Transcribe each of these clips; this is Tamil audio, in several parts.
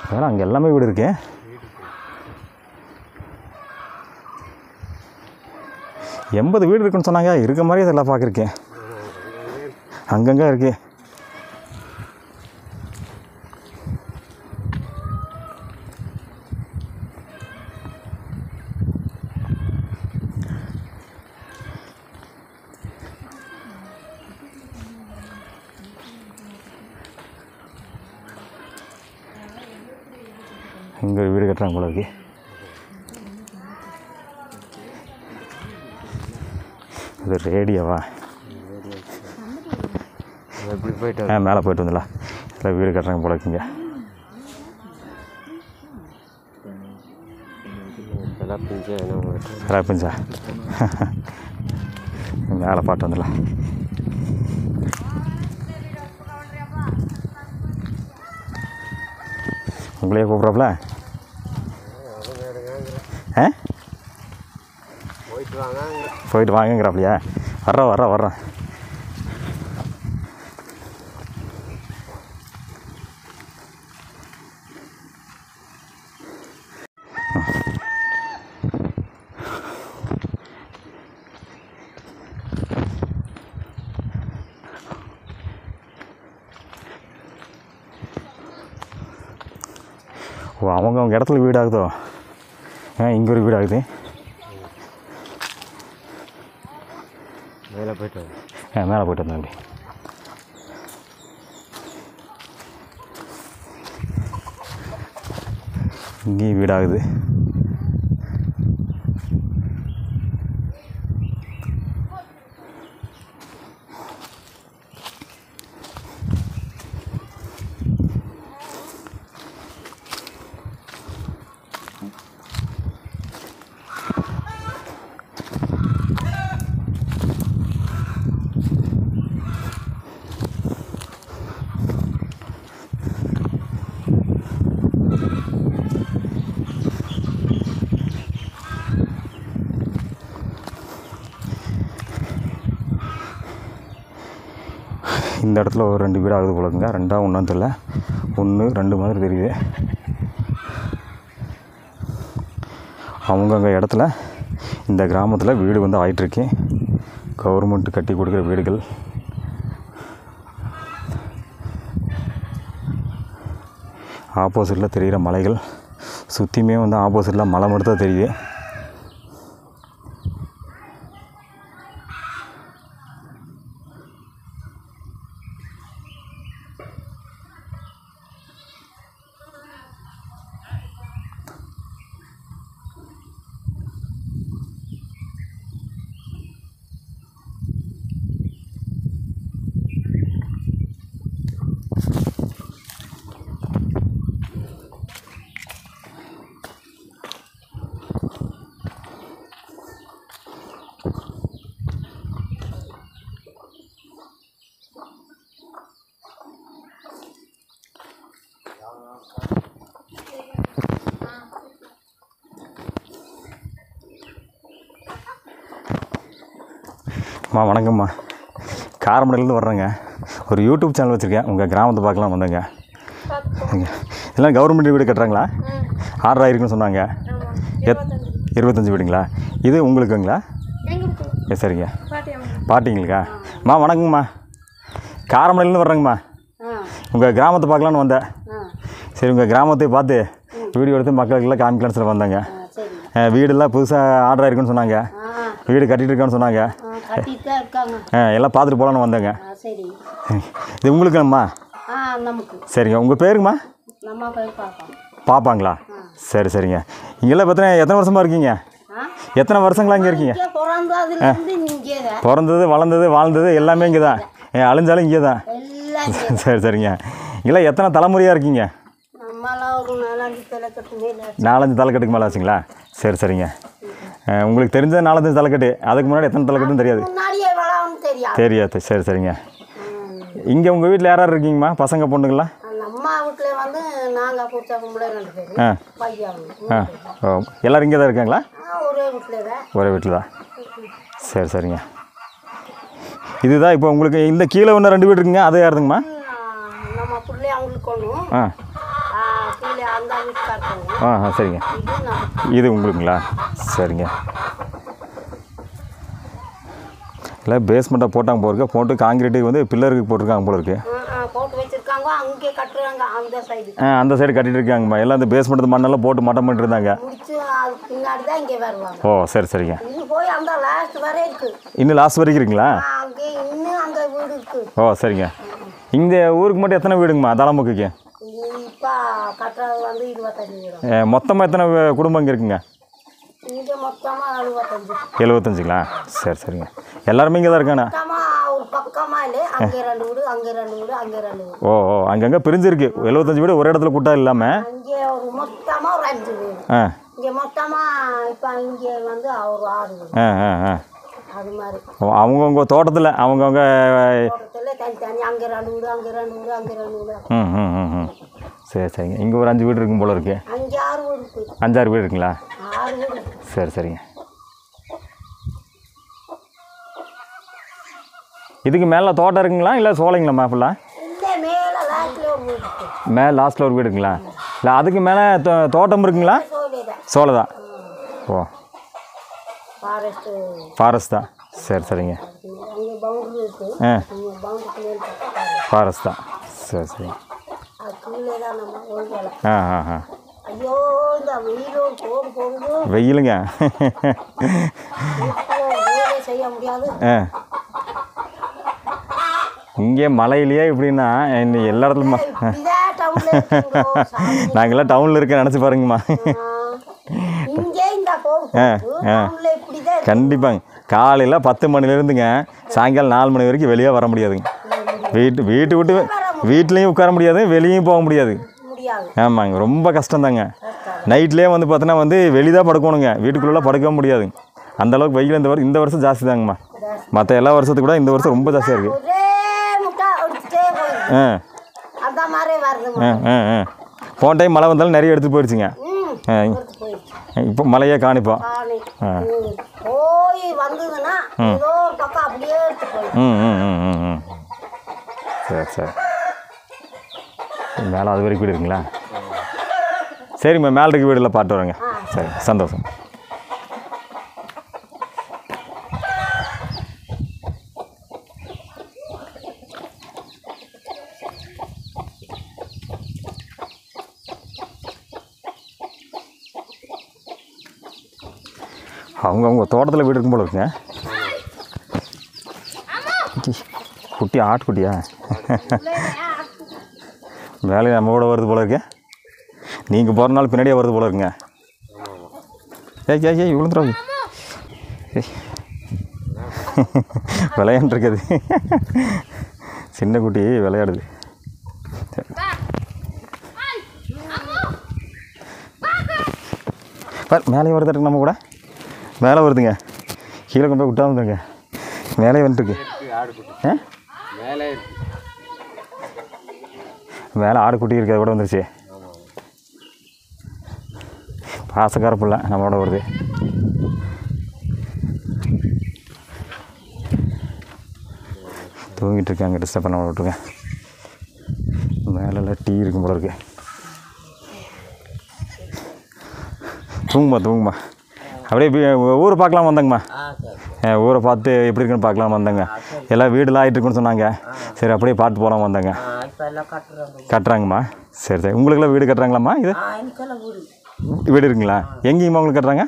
அதனால் அங்கே எல்லாமே வீடு இருக்கு. எண்பது வீடு இருக்குன்னு சொன்னாங்க. இருக்க மாதிரி இதெல்லாம் பார்க்குறேன். அங்கங்கே இருக்கு. இங்கே வீடு கட்டுறாங்க போல இருக்கு. இது ரேடியோவா? எப்படி போயிட்டு மேலே போய்ட்டு வந்துடலாம். இல்லை வீடு கட்டுறாங்க போல இருக்குங்க. பிஞ்சா மேலே பாட்டு வந்துடலாம். உங்களையே கூப்பிட்றாப்புல? போயிட்டு வாங்கங்கிறாப்லையா? வர்றேன். ஓ, அவங்க இடத்துல வீடு ஆகுதோ? இங்கே ஒரு வீடு ஆகுது. மேலே போய்ட்டு மேலே போய்ட்டு வந்தேன். அப்படி இங்கேயும் வீடாகுது. இந்த இடத்துல ஒரு 2 வீடு ஆகுது போலக்குங்க. 2ஆ 1ஆன்னு தெரியல. 1 2 மாதிரி தெரியுது. அவங்கவுங்க இடத்துல இந்த கிராமத்தில் வீடு வந்து ஆகிட்டுருக்கு. கவர்மெண்ட் கட்டி கொடுக்குற வீடுகள். ஆப்போசிட்டில் தெரிகிற மலைகள் சுற்றியுமே வந்து ஆப்போசிட்டில் மலை மட்டும் தான் தெரியுது. அம்மா வணக்கம்மா. காரமடையிலேருந்து வர்றேங்க. ஒரு யூடியூப் சேனல் வச்சுருக்கேன். உங்கள் கிராமத்தை பார்க்கலாம் வந்தேங்க. எல்லாம் கவர்மெண்ட் வீடு கட்டுறாங்களா? ஆர்டர் ஆகிருக்குன்னு சொன்னாங்க. 25 வீடுங்களா? இது உங்களுக்குங்களா? சரிங்க. பாட்டிங்களுக்கா? அம்மா வணக்கங்கம்மா. காரமடையிலேருந்து வர்றேங்கம்மா. உங்கள் கிராமத்தை பார்க்கலான்னு வந்தேன். சரி, உங்கள் கிராமத்தை பார்த்து வீடியோ எடுத்து மக்களுக்கெல்லாம் காமிக்கலான்னு சொல்லி வந்தேங்க. வீடெல்லாம் புதுசாக ஆர்டர் ஆகிருக்குன்னு சொன்னாங்க. வீடு கட்டிகிட்டு இருக்கான்னு சொன்னாங்க. எல்லாம் பார்த்துட்டு போகலான்னு வந்தேங்க. இது உங்களுக்குங்கம்மா? சரிங்க. உங்கள் பேருங்கம்மா? பாப்பாங்களா? சரி சரிங்க. இங்கெல்லாம் எத்தனை வருஷமாக இருக்கீங்க? எத்தனை வருஷங்களா இங்கே இருக்கீங்க? பிறந்தது வளர்ந்தது வாழ்ந்தது எல்லாமே இங்கே தான். அழிஞ்சாலும் இங்கே தான். சரி சரிங்க. இங்கெல்லாம் எத்தனை தலைமுறையாக இருக்கீங்க? 4-5 தலைக்கட்டுக்கு மேலே ஆச்சுங்களா? சரி சரிங்க. உங்களுக்கு தெரிஞ்ச 4-5 தலைக்கட்டு. அதுக்கு முன்னாடி எத்தனை தலைக்கட்டுன்னு தெரியாது? தெரியாது. சரி சரிங்க. இங்கே உங்கள் வீட்டில் யார் யார் இருக்கீங்கம்மா? பசங்க பொண்ணுங்களா? எல்லோரும் இங்கே தான் இருக்காங்களா? ஒரே வீட்டில் தான். சரி சரிங்க. இதுதான் இப்போ உங்களுக்கு இந்த கீழே ஒன்று 2 வீடு இருக்குங்க. அது யாருதுங்கம்மா? கீழே அந்த வீட்டுக்காரங்க. ஆ சரிங்க. இது நம்ம. இது உங்களுக்குங்களா? சரிங்க. இல்லை பேஸ்மெண்ட்டாக போட்டாங்க போல போட்டு காங்கிரீட்டுக்கு வந்து பில்லருக்கு போட்டிருக்காங்க போல இருக்கு. போட்டு வச்சிருக்காங்க, அங்கே கட்டுறாங்க அந்த சைடு. அந்த சைடு கட்டிட்டு இருக்காங்கம்மா. எல்லாம் இந்த பேஸ்மெண்ட் மண்ணெல்லாம் போட்டு மட்டம் பண்ணிட்டு இருந்தாங்க. முடிச்சு அது பின்னாடி தான் இங்கே வருவாங்க. ஓ சரி சரிங்க. இன்னும் போய் அந்த லாஸ்ட் வரை இருக்கு. இன்னும் லாஸ்ட் வரைக்கும் இருக்குங்களா? அங்கே இன்னும் அங்கே வீடு இருக்கு. ஓ சரிங்க. இந்த ஊருக்கு மட்டும் எத்தனை வீடுங்கம்மா தலமுக்குக்கு? இப்போ கட்டுறது வந்து 25 வீடு. மொத்தமாக எத்தனை குடும்பம் இங்கே இருக்குங்க? இங்கே மொத்தமாக 75. 75ங்களா? சரி சரிங்க. எல்லாருமே இங்கே தான் இருக்காண்ணா? மொத்தமாக ஒரு பக்கமாக இல்லை, அங்கே 2 வீடு, அங்கே 2 வீடு, அங்கே 2 வீடு. ஓ ஓ அங்கங்கே பிரிஞ்சிருக்கு. 75 வீடு ஒரு இடத்துல கூட்டா இல்லாமல் அங்கே ஒரு மொத்தமாக ஒரு 5 வீடு. இங்கே மொத்தமாக இப்போ இங்கே வந்து ஒரு 6 வீடு. அது மாதிரி அவங்கவுங்க தோட்டத்தில் அவங்கவுங்க தோட்டத்தில் தனி அங்கே 2 வீடு, அங்கே 2 வீடு, அங்கே 2 வீடு. சரி சரிங்க. இங்கே ஒரு 5 வீடு இருக்கும் போல இருக்கு. அங்கே 6 வீடு இருக்கு. 5-6 வீடு இருக்குங்களா? 6 வீடு. சரி சரிங்க. இதுக்கு மேலே தோட்டம் இருக்குங்களா இல்லை சோலைங்களா ஃபுல்லாக? இல்லை, மேலே லாஸ்ட்டில் ஒரு வீடு இருக்கு. மேலே லாஸ்ட்டில் ஒரு வீடு இருக்குங்களா? இல்லை அதுக்கு மேலே தோட்டம் இருக்குங்களா? சோலை தான். ஓ ஃபாரஸ்ட்டு. ஃபாரஸ்ட் தான். சரி சரிங்க. அங்கே பவுண்டரி இருக்கு. பவுண்டரி ஃபாரஸ்ட் தான். சரி சரிங்க. அது கீழே தான் நம்ம ஒழுங்கலை. ஐயோ இந்த வெயிலும் போடு போகுது. வெயிலுங்க. வேலை செய்ய முடியாது. இங்கே மலையிலேயே இப்படின்னா எல்லா இடத்துலையும் நாங்கள்லாம் டவுனில் இருக்க நினச்சி பாருங்கம்மா. கண்டிப்பாங்க. காலையில் 10 மணிலேருந்துங்க சாயங்காலம் 4 மணி வரைக்கும் வெளியே வர முடியாதுங்க. வீட்டு விட்டு வீட்லேயும் உட்கார முடியாது, வெளியும் போக முடியாது. ஆமாங்க, ரொம்ப கஷ்டம்தாங்க. நைட்லேயே வந்து பார்த்தோன்னா வந்து வெளிதான் படுக்கணுங்க, வீட்டுக்குள்ளே படுக்கவே முடியாதுங்க. அந்தளவுக்கு வெயில் இந்த வருஷம் ஜாஸ்தி தாங்கம்மா. மற்ற எல்லா வருஷத்துக்கு கூட இந்த வருஷம் ரொம்ப ஜாஸ்தியாக இருக்குது. போன டைம் மழை வந்தாலும் நிறைய எடுத்துகிட்டு போயிடுச்சுங்க. இப்போ மழையே காணிப்போம். சரி சரி. மேலே அது வரைக்கும் வீடு இருக்குங்களா? சரிம்மா, மேலே இருக்க வீடெல்லாம் பார்த்து வரேங்க. சரி, சந்தோஷம். அவங்க தோட்டத்தில் வீடு இருக்கும் போல இருக்குங்க. குட்டி ஆட்டுக்குட்டியா? வேலையை நம்ம கூட வருது போல இருக்கு. நீங்கள் போகிற நாள் பின்னாடியே வருது போல இருக்குங்க. ஏய் விழுந்துடாது. விளையாண்டுருக்குது. சின்ன குட்டி விளையாடுது. மேலே வருதுருக்கு, நம்ம கூட மேலே வருதுங்க. கீழே கொண்டு போய் விட்டா வந்துருங்க. மேலே வந்துட்டுருக்கு. மேலே ஆடு குட்டி இருக்கிறத கூட வந்துருச்சு. பாசக்கார பிள்ளை நம்மளோட வருது. தூங்கிட்டு இருக்காங்க, டிஸ்டர்ப் பண்ண விட்டுருங்க. மேலெல்லாம் டீ இருக்கும் போல இருக்கு. தூங்குமா அப்படியே ஊரை பார்க்கலாம் வந்தாங்கம்மா. ஊரை பார்த்து எப்படி இருக்குன்னு பார்க்கலாம் வந்தாங்க. எல்லாம் வீடெலாம் ஆகிட்டு இருக்குன்னு சொன்னாங்க. சரி, அப்படியே பார்த்து போகலாம் வந்தாங்க. கட்டுறாங்கம்மா. சரி சரி. உங்களுக்கெல்லாம் வீடு கட்டுறாங்களாம்மா? இது வீடு இருக்குங்களா? எங்கேயுமா உங்களுக்கு கட்டுறாங்க?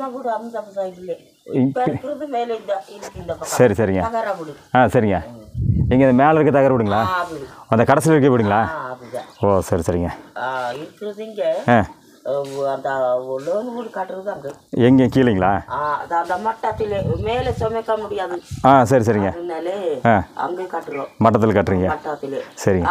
சரி சரிங்க. சரிங்க. எங்கே இந்த மேலே இருக்க தகர விடுங்களா? அந்த கடைசியில் இருக்க வீடுங்களா? ஓ சரி சரிங்க. எங்கே கீழேங்களா? சரி சரிங்க. மட்டத்தில் கட்டுறீங்க. சரிங்க.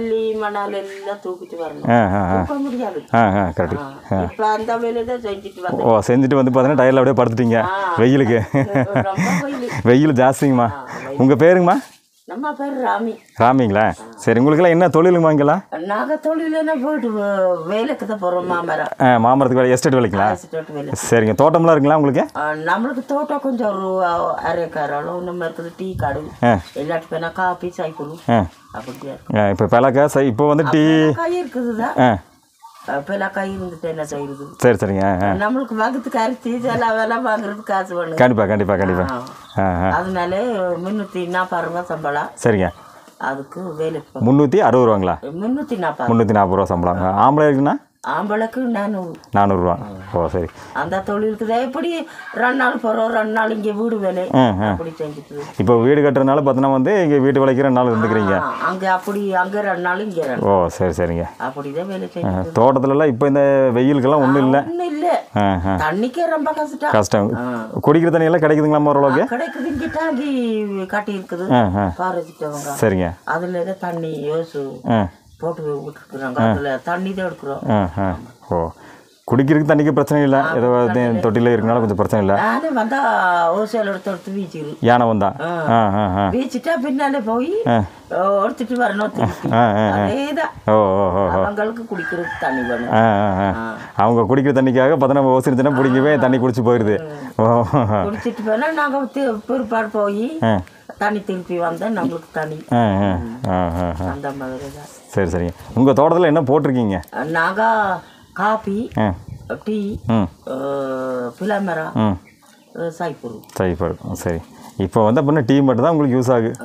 ஓ, செஞ்சுட்டு வந்து பார்த்தீங்கன்னா டயரில் அப்படியே படுத்துட்டீங்க வெயிலுக்கு. வெயில் ஜாஸ்திங்கம்மா. உங்கள் பேருங்கம்மா? நம்ம பேர் ராமி. ராமிங்களா? சரி. உங்களுக்கெல்லாம் என்ன தொழிலுங்கம்மா இங்கெல்லாம்? நாங்கள் தொழிலன்னா போயிட்டு வேலைக்கு தான் போகிறோம். மாமரத்துக்கு வேலை, எஸ்டேட் வேலைங்களா? சரிங்க. தோட்டம்லாம் இருக்குங்களா உங்களுக்கு? நம்மளுக்கு தோட்டம் கொஞ்சம் ஒரு அரைக்கார அளவு நம்ம இருக்குது. டீ காடு எல்லாத்துக்கும் வேணா காப்பி சாய்க்குழு அப்படியா. இப்போ பழக்கா இப்போ வந்து டீ காய் இருக்குதுதான். இப்பெல்லாம் கை இருந்துட்டு என்ன செய்யுது. சரி சரிங்க. நம்மளுக்கு பக்கத்துக்கு அரிசி இதெல்லாம் வேலை வாங்குறது காசு வேணும். கண்டிப்பாக. அதனால 340 ரூபா சம்பளம். சரிங்க. அதுக்கு வேலை 360 ரூபாங்களா? 340 ரூபா சம்பளம். ஆம்பளை இருக்குன்னா ஆம்பளைக்கு 400 ரூபா. ஓ சரி. அந்த தொழிலுக்கு தான் எப்படி 2 நாள் போகிறோம், 2 நாள் இங்கே வீடு வேலை அப்படி செஞ்சுட்டு. இப்போ வீடு கட்டுறதுனால பார்த்தோன்னா வந்து இங்கே வீட்டு வேலைக்கு 2 நாள் இருந்துக்கிறீங்க. அங்கே அப்படி அங்கே 2 நாள் இங்கே 2 நாள். ஓ சரி சரிங்க. அப்படிதான் வேலை செஞ்சு. தோட்டத்துலலாம் இப்போ இந்த வெயிலுக்கெல்லாம் ஒன்றும் இல்லை. தண்ணிக்கே ரொம்ப கஷ்டம். குடிக்கிற தண்ணியெல்லாம் கிடைக்குதுங்களா ஓரளவுக்கு? கிடைக்குது. இங்கே டாங்கி கட்டி இருக்குது பாருங்க. சரிங்க. அதில் தான் தண்ணி யோசு போட்டு விட்டுருக்குறாங்க. அதில் தண்ணி தான் எடுக்கிறோம். ஓ குடிக்கிறதுக்கு தண்ணிக்கு பிரச்சனை இல்லை. ஏதோ தொட்டியில் இருக்கனால கொஞ்சம் பிரச்சனை இல்லை. யானை வந்தால் ஹோல்சேல் எடுத்து வீச்சிரு. யானை வந்தா வீச்சிட்டா பின்னாலே போய் எடுத்துட்டு வரணும். அதேதான் அவங்களுக்கு குடிக்கிறதுக்கு தண்ணி வேணும். அவங்க குடிக்கிற தண்ணிக்காக பார்த்தா ஓசிருச்சுன்னா பிடிக்கவே தண்ணி குடிச்சு போயிடுது. குடிச்சிட்டு போனால் நாங்கள் பிற்பாடு போய் தண்ணி திருப்பி வந்தால் நம்மளுக்கு தண்ணி அந்த மாதிரி தான். சரி சரிங்க. உங்கள் தோட்டத்தில் என்ன போட்டிருக்கீங்க? நாங்கள் காபி, டீ, பிளாமரா, சைப்பூர். சரி. இப்போ வந்து அப்படின்னா டீ மட்டும் தான் உங்களுக்கு யூஸ் ஆகுது.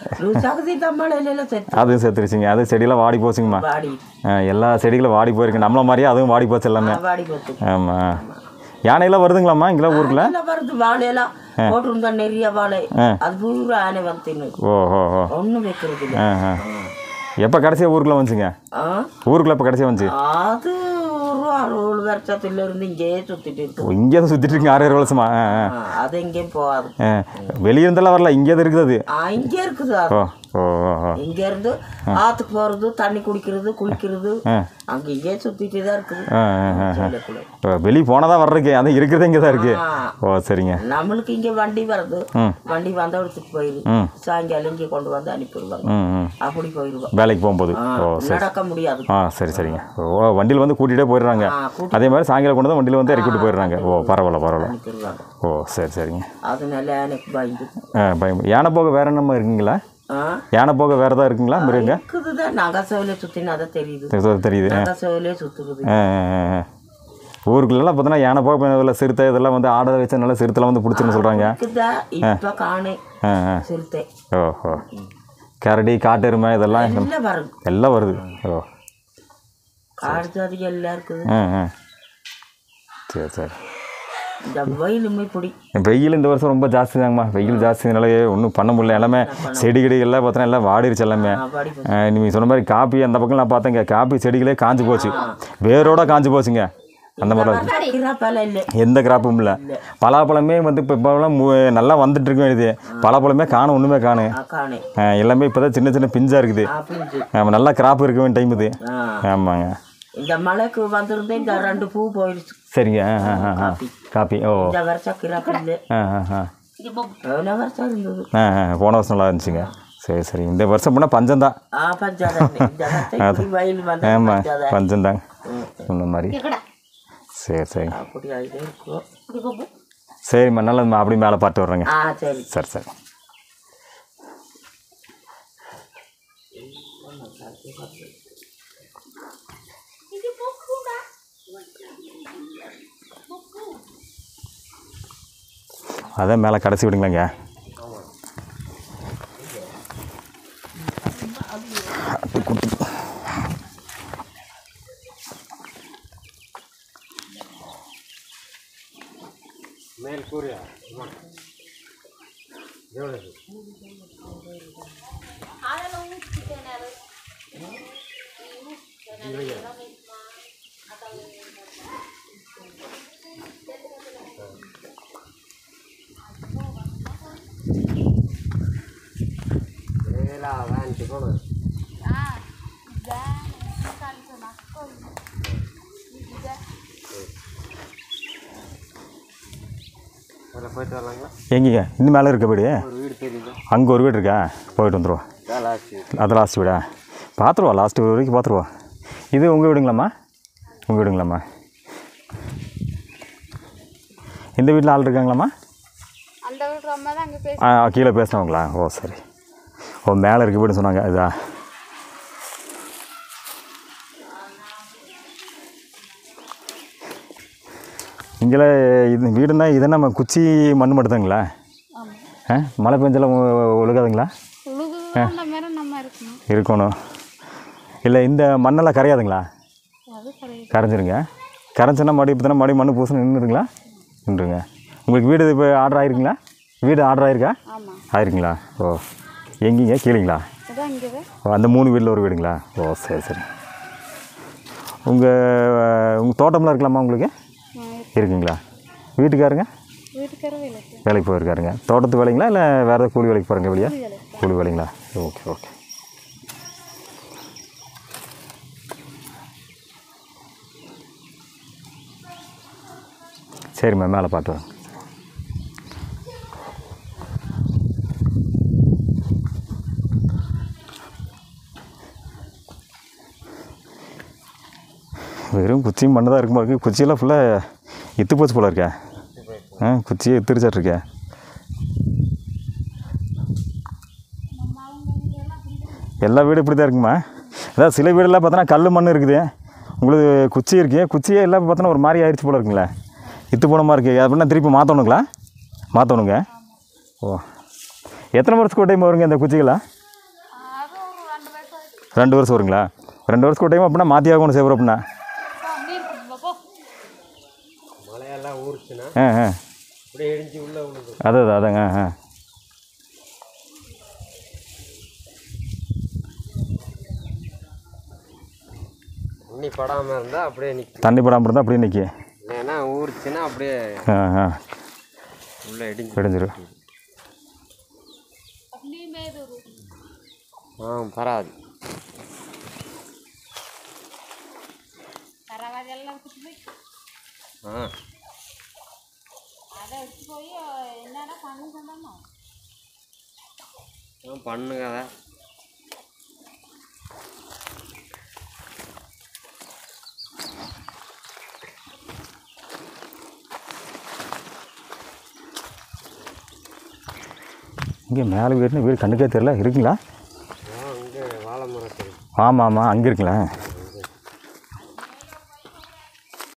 அதுவும் சேர்த்துருச்சிங்க. அது செடியெல்லாம் வாடி போச்சுங்கம்மா. எல்லா செடிகளும் வாடி போயிருக்கு. நம்மள மாதிரியே அதுவும் வாடி போச்சு எல்லாமே. ஆமாம். யானையெல்லாம் வருதுங்களாம்மா இங்கெல்லாம் ஊருக்குள்ள? வருது. வாழையெல்லாம் போட்டிருந்தா நிறைய வாழை. அது பூரா யானை வந்து ஒன்றும் வைக்கிறது இல்லை. எப்போ கடைசியாக ஊருக்குள்ள வந்துச்சுங்க? ஊருக்குள்ள எப்போ கடைசியாக வந்துச்சு? அது 6 வருஷத்துல இருந்து இங்கேயே சுத்திட்டு இருக்கு. இங்கே தான் சுத்திட்டு இருக்கீங்க 6 வருஷமா? அது எங்கேயும் போகாது. வெளியே இருந்தெல்லாம் வரல, இங்கே தான் இருக்குது. இங்கே இருக்குது. இங்க இருந்து ஆத்துக்கு போறது, தண்ணி குடிக்கிறது, குளிக்கிறது, அங்க இங்கே சுத்திட்டு தான் இருக்குது. வெளியே போனதான் வர்றதுக்கு, அது இருக்கிறது இங்கே தான் இருக்கு. ஓ சரிங்க. நம்மளுக்கு இங்கே வண்டி வருது. வண்டி வந்தா எடுத்துட்டு போயிரு. சாயங்காலம் இங்கே கொண்டு வந்து அனுப்பிடுவாங்க. அப்படி போயிடுவோம் வேலைக்கு போகும்போது. நடக்க முடியாது. சரி சரிங்க. ஓ வண்டியில் வந்து கூட்டிகிட்டே போயிடுறாங்க. அதே மாதிரி சாயங்காலம் கொண்டு வந்து வண்டியில் வந்து இறக்கிட்டு போயிடுறாங்க. ஓ பரவாயில்ல. ஓ சரி சரிங்க. அதனால எனக்கு பயம். யானை போக வேற என்னமா இருக்குங்களா? யானை போக வேற ஏதாவது இருக்குங்களா மிருங்க? நகசோவிலே சுத்தினா அதை தெரியுது. நகசோவிலே சுத்துறது. ஊருக்குள்ளெல்லாம் பார்த்தோன்னா யானை போக இல்லை, சிறுத்தை இதெல்லாம் வந்து ஆட வச்ச நல்லா சிறுத்தைலாம் வந்து பிடிச்சின்னு சொல்கிறாங்க. இப்போ காணே சிறுத்தை. ஓஹோ. கரடி, காட்டெருமை இதெல்லாம் எல்லாம் வருது. ஓ காடு ஜாதி எல்லாம் இருக்குது. சரி. இந்த வெயிலுமே பிடி. வெயில் இந்த வருஷம் ரொம்ப ஜாஸ்தி தாங்கம்மா. வெயில் ஜாஸ்தினாலே ஒன்றும் பண்ண முடியல. எல்லாமே செடிகடி எல்லாம் பார்த்தோன்னா எல்லாம் வாடிருச்சு எல்லாமே. நீங்கள் சொன்ன மாதிரி காப்பி அந்த பக்கம் நான் பார்த்தேங்க. காப்பி செடிகளே காஞ்சி போச்சு, வேரோட காஞ்சி போச்சுங்க. அந்த மாதிரி எந்த கிராப்பும் இல்லை. பலாப்பழமே வந்து இப்போலாம் நல்லா வந்துட்டு இருக்க வேண்டியது. பலாப்பழமே காணும், ஒன்றுமே காணும். எல்லாமே இப்போ தான் சின்ன பிஞ்சாக இருக்குது. நல்லா கிராப் இருக்க வேண்டிய டைம் இது. ஆமாங்க. இந்த மழைக்கு வந்திருந்தே இந்த 2 பூ போயிடுச்சு. சரிங்க. காப்பி. ஓ இந்த வருஷம் கிராப் இல்லை. போன வருஷம் இருந்தது. போன வருஷம் நல்லா இருந்துச்சுங்க. சரி. இந்த வருஷம் போனால் பஞ்சம்தான். ஆமாம் பஞ்சம்தாங்க சொன்ன மாதிரி. சரி. சரிம்மா நல்லதும்மா. அப்படி மேலே பார்த்து வர்றேங்க. சரி. அதான் மேலே கடைசி விடுங்களாங்க. எங்கேங்க இன்னும் மேலே இருக்க வீடு? அங்கே ஒரு வீடு இருக்கா? போயிட்டு வந்துடுவோம். அது லாஸ்ட் வீடா? பார்த்துருவோம். லாஸ்ட் வரைக்கும் பார்த்துருவோம். இது உங்கள் வீடுங்களாம்மா? உங்கள் வீடுங்களாம்மா? இந்த வீட்டில் ஆள் இருக்காங்களாம்மா? கீழே பேசுனவங்களா? ஓ சரி. ஓ மேலே இருக்க வீடுன்னு சொன்னாங்க. இதா இங்கெல்லாம் இது வீடுனா இது நம்ம குச்சி மண் மட்டும்தாங்களா? மழை பெஞ்செல்லாம் ஒழுகாதுங்களா? இருக்கணும். இல்லை இந்த மண்ணெல்லாம் கரையாதுங்களா? கரைஞ்சிருங்க. கரைஞ்சினா மறுபடியும் இப்போ தானே மறுபடியும் மண் பூசணும் நின்றுங்களா? நின்றுங்க. உங்களுக்கு வீடு இப்போ ஆர்டர் ஆகிருக்குங்களா? வீடு ஆர்டர் ஆகிருக்கா? ஆயிருக்குங்களா? ஓ எங்கேங்க கீழேங்களா? அந்த 3 வீட்டில் ஒரு வீடுங்களா? ஓ சரி சரி. உங்கள் தோட்டம்லாம் இருக்கலாமா உங்களுக்கு? இருக்குங்களா? வீட்டுக்காரங்க வேலைக்கு போயிருக்காருங்க. தோட்டத்து வேலைங்களா இல்லை வேறு ஏதாவது கூலி வேலைக்கு போகிறீங்க வெளியே? கூலி வேலைங்களா? Okay okay. சரிம்மா மேலே பார்த்து வாங்க. வெறும் குச்சியும் மண்ணு தான் இருக்குமா இருக்குது. குச்சியெல்லாம் ஃபுல்லாக இத்து போச்சு போல இருக்கே. குச்சியே இத்துருச்சாட்ருக்கே. எல்லா வீடும் இப்படி தான் இருக்குமா? அதாவது சில வீடெல்லாம் பார்த்தோன்னா கல் மண் இருக்குது, உங்களுக்கு குச்சி இருக்குது. குச்சியே எல்லாம் பார்த்தோன்னா ஒரு மாதிரி ஆயிடுச்சு போல இருக்குங்களே, இத்து போன மாதிரி இருக்குது. அப்படின்னா திருப்பி மாற்றணுங்களா? மாற்றணுங்க. ஓ எத்தனை வருஷத்துக்கு ஒரு டைம் வருங்க இந்த குச்சிகளா? 2 வருஷம் வருங்களா? 2 வருஷத்துக்கு ஒரு டைம் அப்படின்னா மாற்றி ஆகணும் சேவரம் அப்படின்னா. மழையெல்லாம் ஊறுச்சுன்னா அப்படியே இடிஞ்சு உள்ள விழுது. அதாங்க. தண்ணி படாமல் இருந்தால் அப்படியே நிற்கும். தண்ணி படாமல் இருந்தால் அப்படியே நிற்கி. இல்லைன்னா ஊறுச்சுன்னா அப்படியே உள்ளே இடிஞ்சிடும். பராது. பண்ணுங்க. இங்கே மேலே வீடுனா வீடு கண்ணுக்கே தெரியல. இருக்குங்களா? இங்கே வாழை மரம். ஆமாம் அங்கே இருக்குங்களா?